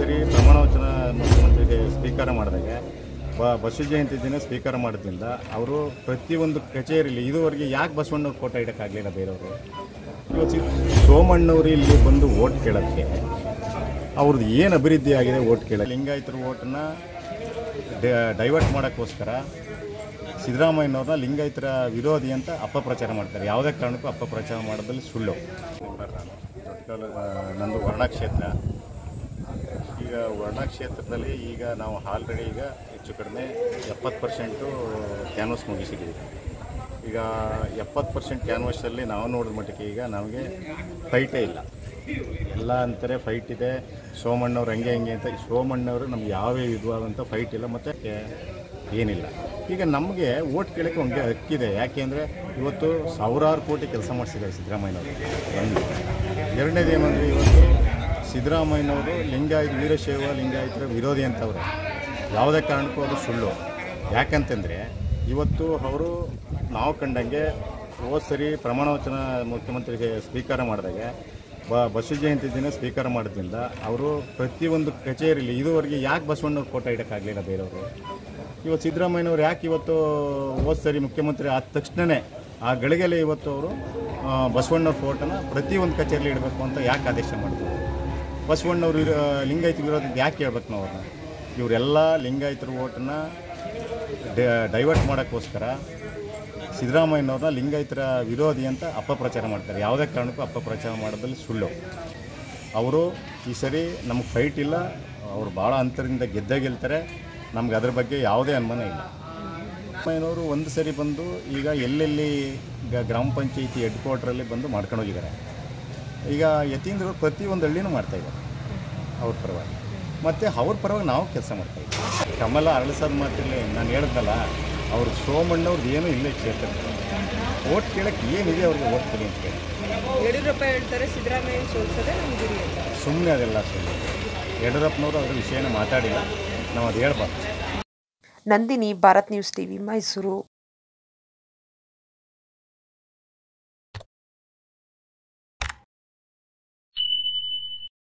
ಸರಿ ಪ್ರಮಾಣ ವಚನ ಮುಖ್ಯಮಂತ್ರಿಗೆ ಸ್ವೀಕಾರ ಮಾಡಿದಾಗ ಬಸವ ಜಯಂತಿ ದಿನ ಸ್ವೀಕಾರ ಮಾಡೋದ್ರಿಂದ ಅವರು ಪ್ರತಿಯೊಂದು ಕಚೇರಿಯಲ್ಲಿ ಇದುವರೆಗೆ ಯಾಕೆ ಬಸವಣ್ಣವ್ರ ಫೋಟೋ ಇಡೋಕ್ಕಾಗಲಿಲ್ಲ ಬೇರೆಯವರು. ಇವತ್ತು ಸೋಮಣ್ಣವರು ಇಲ್ಲಿ ಬಂದು ಓಟ್ ಕೇಳೋಕ್ಕೆ ಅವ್ರದ್ದು ಏನು ಅಭಿವೃದ್ಧಿ ಆಗಿದೆ ಓಟ್ ಕೇಳ ಲಿಂಗಾಯತರ ಓಟನ್ನು ಡೈವರ್ಟ್ ಮಾಡೋಕ್ಕೋಸ್ಕರ ಸಿದ್ದರಾಮಯ್ಯನವ್ರನ್ನ ಲಿಂಗಾಯತರ ವಿರೋಧಿ ಅಂತ ಅಪಪ್ರಚಾರ ಮಾಡ್ತಾರೆ. ಯಾವುದೇ ಕಾರಣಕ್ಕೂ ಅಪಪ್ರಚಾರ ಮಾಡೋದ್ರಲ್ಲಿ ಸುಳ್ಳು. ನಂದು ವರ್ಣ ಕ್ಷೇತ್ರ. ಈಗ ವರ್ಣ ಕ್ಷೇತ್ರದಲ್ಲಿ ಈಗ ನಾವು ಆಲ್ರೆಡಿ ಈಗ ಹೆಚ್ಚು ಕಡಿಮೆ 70% ಕ್ಯಾನ್ವಸ್ ಮುಗಿಸಿದ್ದೀವಿ. ಈಗ 70% ಕ್ಯಾನ್ವಸಲ್ಲಿ ನಾವು ನೋಡಿದ ಮಟ್ಟಿಗೆ ಈಗ ನಮಗೆ ಫೈಟೇ ಇಲ್ಲ. ಎಲ್ಲ ಅಂತಾರೆ ಫೈಟ್ ಇದೆ, ಸೋಮಣ್ಣವ್ರು ಹಂಗೆ ಅಂತ. ಸೋಮಣ್ಣವರು ನಮ್ಗೆ ಯಾವ ವಿಧವಾದಂಥ ಫೈಟ್ ಇಲ್ಲ ಮತ್ತು ಏನಿಲ್ಲ. ಈಗ ನಮಗೆ ಓಟ್ ಕೇಳೋಕ್ಕೆ ಒಂದು ಹಕ್ಕಿದೆ. ಯಾಕೆಂದರೆ ಇವತ್ತು ಸಾವಿರಾರು ಕೋಟಿ ಕೆಲಸ ಮಾಡಿಸಿದ್ದಾರೆ ಸಿದ್ದರಾಮಯ್ಯನವರು. ಎರಡನೇದು ಏನಂದರೆ ಇವತ್ತು ಸಿದ್ದರಾಮಯ್ಯನವರು ವೀರಶೈವ ಲಿಂಗಾಯತರ ವಿರೋಧಿ ಅಂತವ್ರೆ. ಯಾವುದೇ ಕಾರಣಕ್ಕೂ ಅದು ಸುಳ್ಳು. ಯಾಕಂತಂದರೆ ಇವತ್ತು ಅವರು ನಾವು ಕಂಡಂಗೆ ಹೋದ ಸರಿ ಪ್ರಮಾಣ ವಚನ ಮುಖ್ಯಮಂತ್ರಿಗೆ ಸ್ವೀಕಾರ ಮಾಡಿದಾಗ ಬಸವ ಜಯಂತಿ ದಿನ ಸ್ವೀಕಾರ ಮಾಡೋದ್ರಿಂದ ಅವರು ಪ್ರತಿಯೊಂದು ಕಚೇರಿಯಲ್ಲಿ ಇದುವರೆಗೆ ಯಾಕೆ ಬಸವಣ್ಣವ್ರ ಫೋಟೋ ಇಡೋಕ್ಕಾಗಲಿಲ್ಲ ಬೇರೆಯವರು. ಇವತ್ತು ಸಿದ್ದರಾಮಯ್ಯನವ್ರು ಯಾಕೆ ಇವತ್ತು ಹೋದ ಸರಿ ಮುಖ್ಯಮಂತ್ರಿ ಆದ ತಕ್ಷಣವೇ ಆ ಗಳಿಗೆಲೆ ಇವತ್ತು ಅವರು ಬಸವಣ್ಣವ್ರ ಫೋಟೋನ ಪ್ರತಿಯೊಂದು ಕಚೇರಿಯಲ್ಲಿ ಇಡಬೇಕು ಅಂತ ಯಾಕೆ ಆದೇಶ ಮಾಡಿದ್ರು? ಬಸವಣ್ಣವ್ರು ಲಿಂಗಾಯತ ವಿರೋಧ ಯಾಕೆ ಹೇಳ್ಬೇಕು ನಾವು ಅವ್ರನ್ನ? ಇವರೆಲ್ಲ ಲಿಂಗಾಯತರ ಓಟನ್ನು ಡೈವರ್ಟ್ ಮಾಡೋಕ್ಕೋಸ್ಕರ ಸಿದ್ದರಾಮಯ್ಯನವ್ರನ್ನ ಲಿಂಗಾಯತರ ವಿರೋಧಿ ಅಂತ ಅಪಪ್ರಚಾರ ಮಾಡ್ತಾರೆ. ಯಾವುದೇ ಕಾರಣಕ್ಕೂ ಅಪಪ್ರಚಾರ ಮಾಡೋದ್ರಲ್ಲಿ ಸುಳ್ಳು. ಅವರು ಈ ಸರಿ ನಮಗೆ ಫೈಟ್ ಇಲ್ಲ, ಅವರು ಭಾಳ ಅಂತರದಿಂದ ಗೆಲ್ತಾರೆ. ನಮ್ಗೆ ಅದ್ರ ಬಗ್ಗೆ ಯಾವುದೇ ಅನುಮಾನ ಇಲ್ಲ. ಸಿದ್ದರಾಮಯ್ಯನವರು ಒಂದು ಸರಿ ಬಂದು ಈಗ ಎಲ್ಲೆಲ್ಲಿ ಗ್ರಾಮ ಪಂಚಾಯಿತಿ ಹೆಡ್ ಕ್ವಾರ್ಟ್ರಲ್ಲಿ ಬಂದು ಮಾಡ್ಕೊಂಡು ಹೋಗಿದ್ದಾರೆ. ಈಗ ಯತೀಂದ್ರರು ಪ್ರತಿಯೊಂದು ಹಳ್ಳಿನೂ ಮಾಡ್ತಾಯಿದ್ದಾರೆ ಅವ್ರ ಪರವಾಗಿ. ಮತ್ತು ಅವ್ರ ಪರವಾಗಿ ನಾವು ಕೆಲಸ ಮಾಡ್ತಾಯಿದ್ದೀವಿ. ಕಮಲ ಅರಳಿಸೋದು ಮಾತಿಲ್ಲ. ನಾನು ಹೇಳಿದ್ನಲ್ಲ, ಅವ್ರ ಸೋಮಣ್ಣವ್ರದ್ದು ಏನೂ ಇಲ್ಲ ಕ್ಷೇತ್ರ. ಓಟ್ ಕೇಳೋಕ್ಕೆ ಏನಿದೆ ಅವ್ರಿಗೆ ಓಟ್ ಕೊಡಿ ಅಂತ ಹೇಳಿ. ಯಡಿಯೂರಪ್ಪ ಹೇಳ್ತಾರೆ ಸಿದ್ದರಾಮಯ್ಯ ಸೋಲ್ಸೋದೇ ನಮ್ಮ ಗುರಿ ಅಂತ. ಸುಮ್ಮನೆ ಅದೆಲ್ಲ ಸುಮ್ಮನೆ. ಯಡಿಯೂರಪ್ಪನವರು ಅದ್ರ ವಿಷಯನ ಮಾತಾಡಿಲ್ಲ, ನಾವು ಅದು ಹೇಳ್ಬಾರ್ದು. Nandini, Bharat news TV, Mysuru.